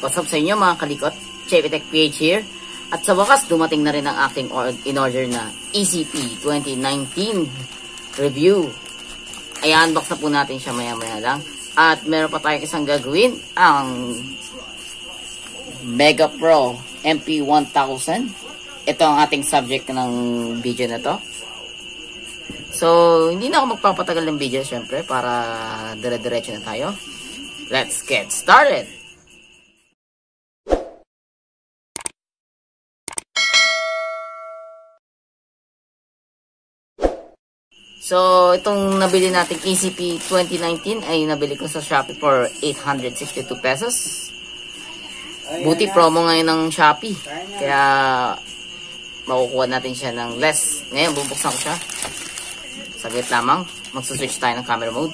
What's up sa inyo mga kalikot? Chevitech PH here. At sa wakas, dumating na rin ang aking in-order na ECP 2019 review. I-unbox na po natin siya maya-maya lang. At meron pa tayong isang gagawin, ang Mega Pro MP1000. Ito ang ating subject ng video na to. So, hindi na ako magpapatagal ng video syempre para dire-diretso na tayo. Let's get started! So, itong nabili nating ECP 2019 ay nabili ko sa Shopee for 862 pesos. Buti promo ngayon ng Shopee. Kaya, makukuha natin siya ng less. Ngayon, bubuksan ko siya. Saglit lamang. Magsuswitch tayo ng camera mode.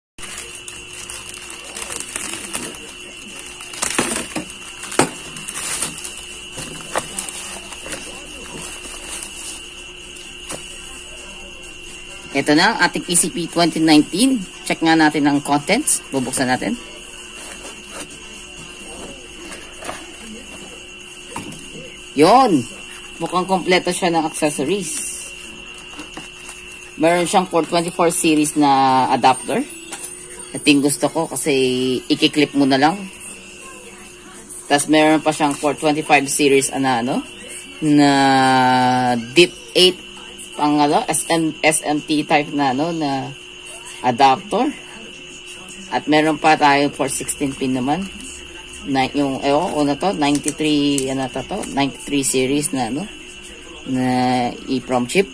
Ito na ang ating ECP 2019. Check nga natin ang contents. Bubuksan natin. Yon. Mukhang kompleto siya ng accessories. Meron siyang 424 series na adapter. Ito yung gusto ko kasi i-clip mo na lang. Tapos meron pa siyang 425 series na Deep 8 pang SMT type na na adapter. At meron pa tayo for 16 pin naman. Yung to 93 93 series na na EEPROM chip.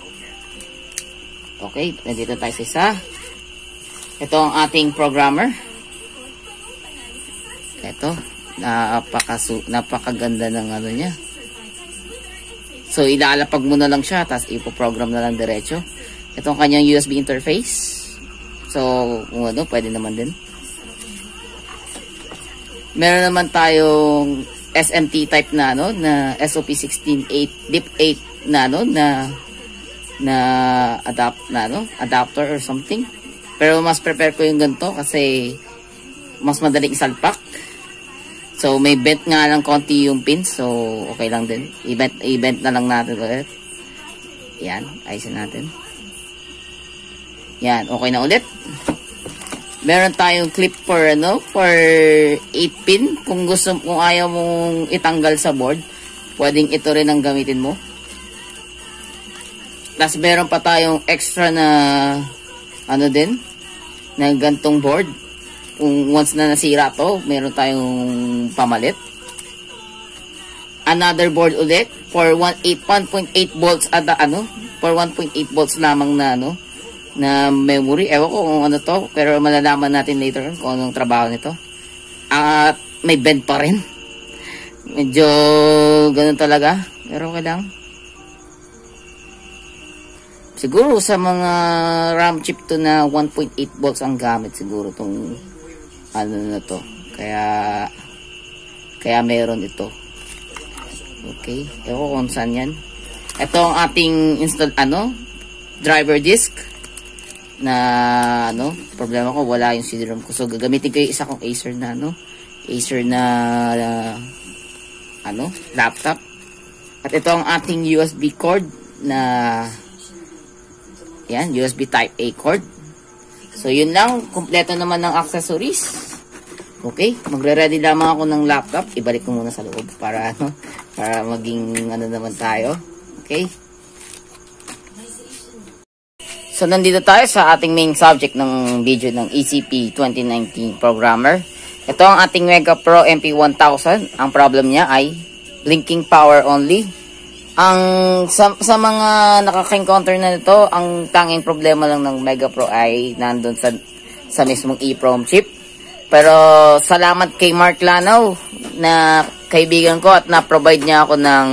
Okay, nandito tayo sa isa. Ito ang ating programmer. Ito, napakaganda ng niya. So, ilalapag mo na lang siya, tapos ipoprogram na lang diretso. Ito ang kanyang USB interface. So, kung pwede naman din. Meron naman tayong SMT type na na SOP168 Deep 8 na adapter or something. Pero mas prepare ko yung ganito kasi mas madaling isalpak. So, may bent nga lang konti yung pins. So, okay lang din. I-bent na lang natin ulit. Yan. Ayusin natin. Yan. Okay na ulit. Meron tayong clip for 8 pin. Kung ayaw mong itanggal sa board, pwedeng ito rin ang gamitin mo. Tapos, meron pa tayong extra na na gantong board. Kung once na nasira to, meron tayong pamalit. Another board ulit for 1.8 volts at for 1.8 volts lamang na na memory. Ewan ko kung to, pero malalaman natin later kung anong trabaho nito. At may bend pa rin. Medyo ganun talaga, pero okay lang. Siguro sa mga RAM chip to na 1.8 volts ang gamit siguro tong na to. Kaya meron ito. Okay. Ewan ko kung saan yan. Ito ang ating driver disk na problema ko wala yung CD-ROM ko. So gagamitin ko yung isa kong Acer na laptop. At ito ang ating USB cord na yan, USB Type A cord. So, yun lang. Kompleto naman ng accessories. Okay. Magre-ready lamang ako ng laptop. Ibalik ko muna sa loob para para maging naman tayo. Okay. So, nandito tayo sa ating main subject ng video ng ECP 2019 programmer. Ito ang ating Mega Pro MP1000. Ang problem niya ay blinking power only. Sa mga nakaka-encounter na nito, ang tanging problema lang ng Mega Pro ay nandun sa mismong EEPROM chip. Pero salamat kay Mark Lanaw na kaibigan ko at na-provide niya ako ng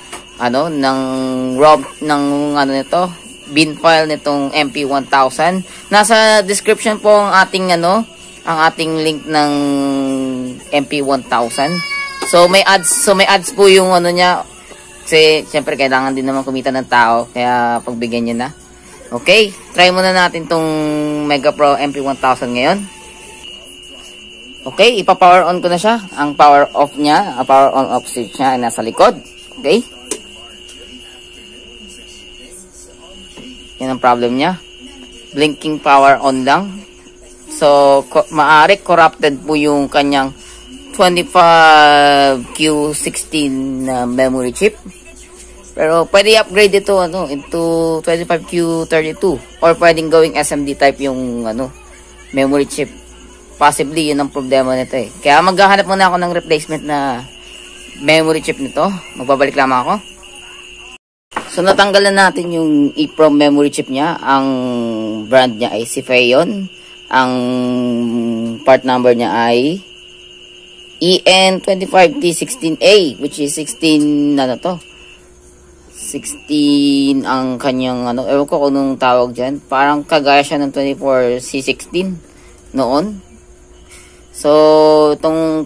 nito, bin file nitong MP1000. Nasa description po ang ating link ng MP1000. So may ads po yung niya. Kasi, syempre, kailangan din naman kumita ng tao. Kaya, pagbigyan nyo na. Okay? Try muna natin tong Mega Pro MP1000 ngayon. Okay, ipa-power on ko na siya. Ang power off niya, power on off switch niya ay nasa likod. Okay? Yan ang problem niya. Blinking power on lang. So, maaari corrupted po yung kanyang 25Q16 memory chip. Pero pwede i-upgrade ito into 25Q32 or pwedeng gawing SMD type yung memory chip. Possibly yun ang problema nito eh. Kaya maghahanap muna ako ng replacement na memory chip nito. Magbabalik lamang ako. So natanggalan natin yung EEPROM memory chip niya. Ang brand niya ay Sifeon. Ang part number niya ay EN25T16A, which is 16 16 ang kanyang ewan ko kung anong tawag dyan. Parang kagaya siya ng 24C16 noon. So, itong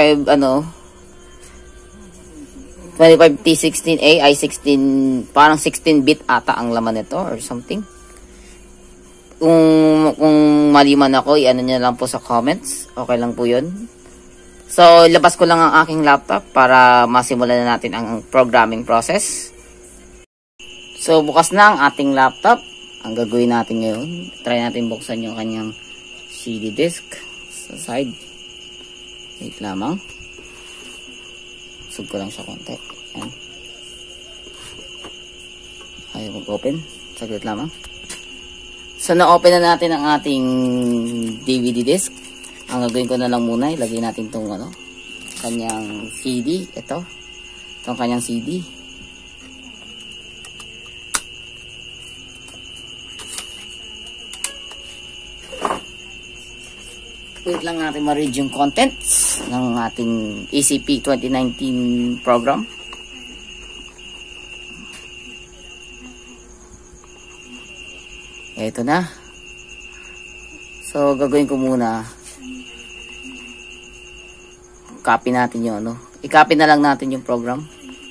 25T16A ay 16, parang 16-bit ata ang laman nito or something. Kung mali man ako, i-ano niya lang po sa comments. Okay lang po yun. So, labas ko lang ang aking laptop para masimulan na natin ang programming process. So, bukas na ang ating laptop. Ang gagawin natin ngayon, try natin buksan yung kanyang CD disk sa side. Wait lamang. Sug ko lang siya konti. Ayan. Ayaw mag-open. Saglit lamang. So, na-open na natin ang ating DVD disk. Ang gagawin ko na lang muna, ilagay natin itong kanyang CD. Ito. Itong kanyang CD. Wait lang natin ma-read yung contents ng ating ECP 2019 program. Ito na. So, gagawin ko muna. Copy natin yung I-copy na lang natin yung program.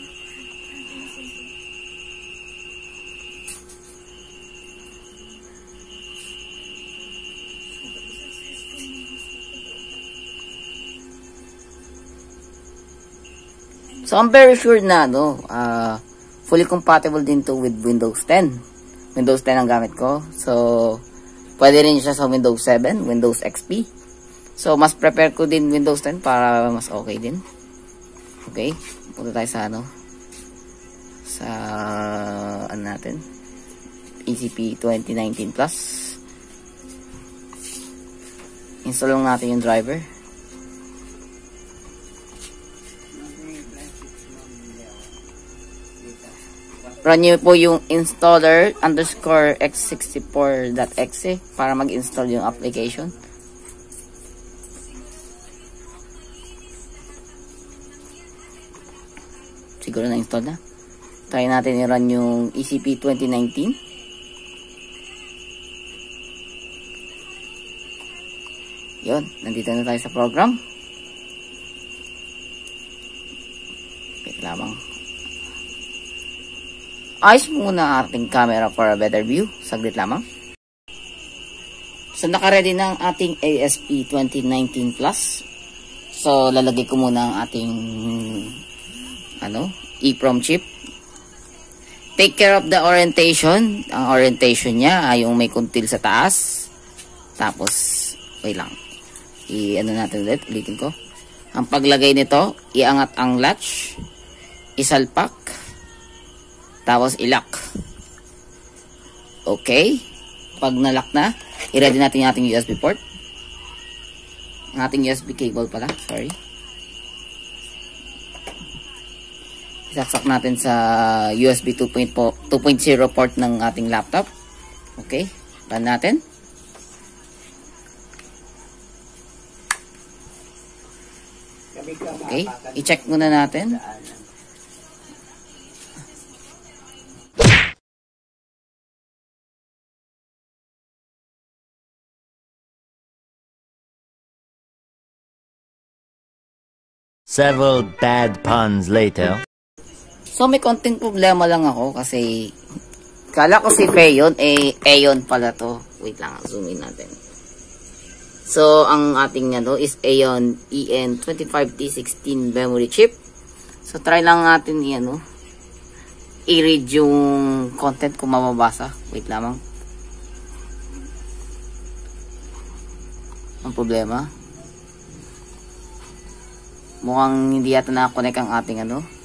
So, I'm very sure na, fully compatible din to with Windows 10. Windows 10 ang gamit ko. So, pwede rin siya sa Windows 7, Windows XP. So, mas prepare ko din Windows 10 para mas okay din. Okay. Punta tayo sa natin. ECP 2019 Plus. Install lang natin yung driver. Run nyo po yung installer _x64.exe para mag-install yung application. Siguro na-install na. Try natin i-run yung ECP 2019. Yun, nandito na tayo sa program. Wait lamang. Ayos muna ating camera for a better view. Saglit lamang. So, naka-ready na ang ating ASP 2019 Plus. So, lalagay ko muna ang ating EEPROM chip. Take care of the orientation. Ang orientation niya ay yung may kuntil sa taas. Tapos, wait lang. Natin ulit. Ulitin ko. Ang paglagay nito, iangat ang latch. Isalpak. Tapos i-lock. Okay. Pag na-lock na, i-ready natin yung ating USB port. Ang ating USB cable pala. Sorry. Isaksak natin sa USB 2.0 port ng ating laptop. Okay. Run natin. Okay. I-check muna natin. Several bad puns later. So, may konting problema lang ako kasi kala ko si Feyon, Aeon pala to. Wait lang, zoom in natin. So, ang ating is Aeon EN25T16 memory chip. So, try lang natin i-read yung content kung mababasa. Wait lamang. Ang problema, mukhang hindi yata na-connect ang ating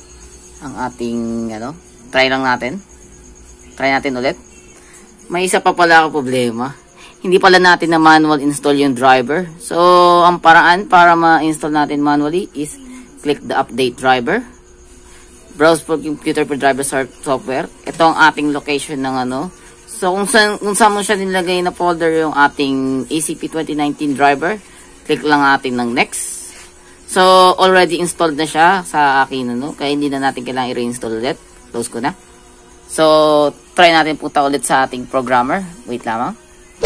try lang natin. Try natin ulit. May isa pa pala ako problema. Hindi pala natin na manual install yung driver. So, ang paraan para ma-install natin manually is click the update driver. Browse for computer for driver software. Ito ang ating location ng So, kung saan mo siya nilagay na folder yung ating ECP 2019 driver, click lang natin ng next. So, already installed na siya sa akin, kaya hindi na natin kailangan i-reinstall ulit. Close ko na. So, try natin punta ulit sa ating programmer. Wait lamang.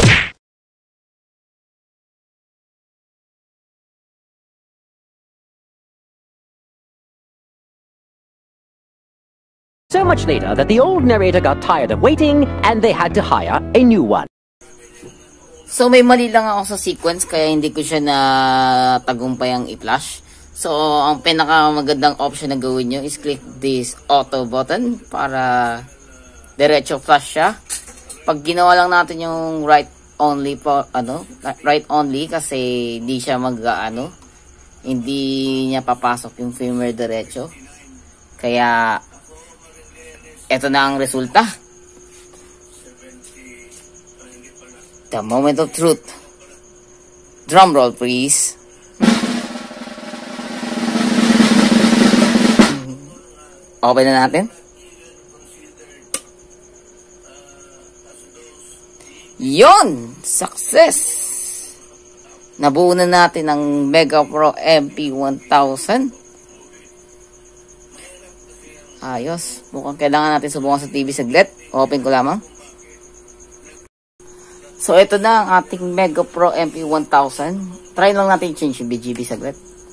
So much later that the old narrator got tired of waiting and they had to hire a new one. So, may mali lang ako sa sequence kaya hindi ko siya na tagumpayang i-flash. So, ang pinakamagandang option na gawin nyo is click this auto button para diretso flash siya. Pag ginawa lang natin yung right only kasi hindi siya hindi niya papasok yung firmware diretso. Kaya eto na ang resulta. The moment of truth. Drum roll please. Open na natin. Yon! Success! Nabuo na natin ang Mega Pro MP1000. Ayos. Mukhang kailangan natin subukan sa TV saglit. Open ko lamang. So, ito na ang ating Mega Pro MP1000. Try lang natin change yung BGB saglit.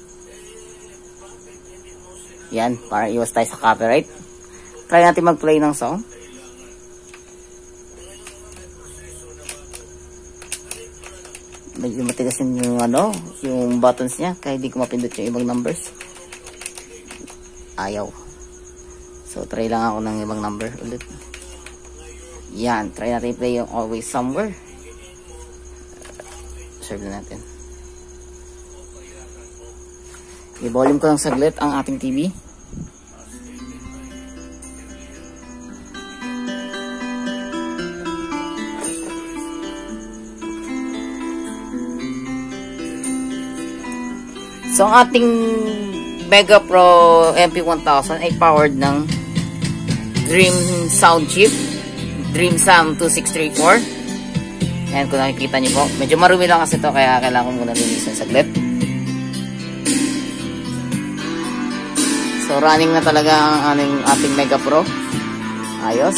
Yan, para iwas tayo sa copyright. Try natin mag-play ng song. Medyo matigas yung yung buttons niya kaya hindi ko mapindot yung ibang numbers. Ayaw. So, try lang ako ng ibang number ulit. Yan, try natin i-play yung Always Somewhere. Serve na natin. I-volume ko lang saglit ang ating TV. So, ang ating Mega Pro MP1000 ay powered ng Dream Sound Chip, Dream Sound 2634. Ayan, kung nakikita nyo po. Medyo marumi lang kasi ito, kaya kailangan ko muna linisin saglit. So, running na talaga ang ating Mega Pro. Ayos.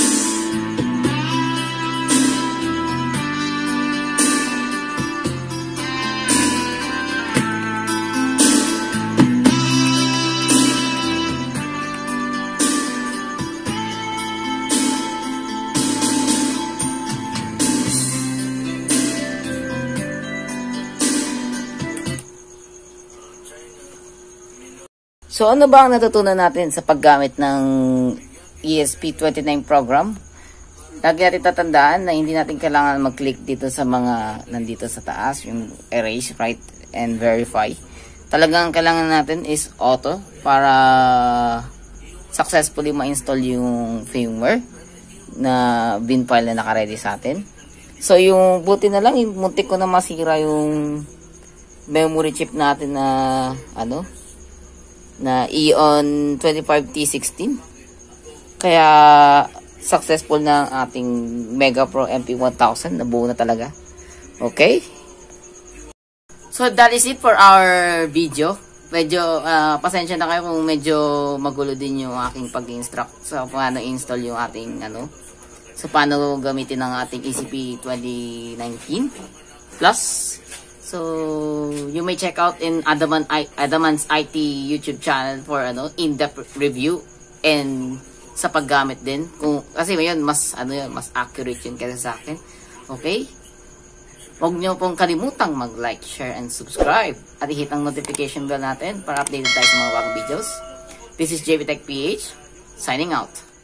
So, ano ba ang natutunan natin sa paggamit ng ESP29 program? Lagi natin tatandaan na hindi natin kailangan mag-click dito sa mga nandito sa taas, yung erase, write, and verify. Talagang kailangan natin is auto para successfully ma-install yung firmware na bin file na naka-ready sa atin. So, yung buti na lang, yung muntik ko na masira yung memory chip natin na na Aeon 25T16. Kaya successful na ang ating Mega Pro MP1000. Nabuo na talaga. Okay? So that is it for our video. Medyo pasensya na kayo kung medyo magulo din yung aking pag-instruct sa paano install yung ating so paano gamitin ang ating ECP 2019 Plus. So, you may check out in Adamant's IT YouTube channel for in-depth review and sa paggamit din. Kasi ngayon mas mas accurate yun kaysa sa akin. Okay? Huwag nyo pong kalimutang mag-like, share, and subscribe. At i-hit ang notification bell natin para updated tayo sa mga bagong videos. This is JV Tech PH, signing out.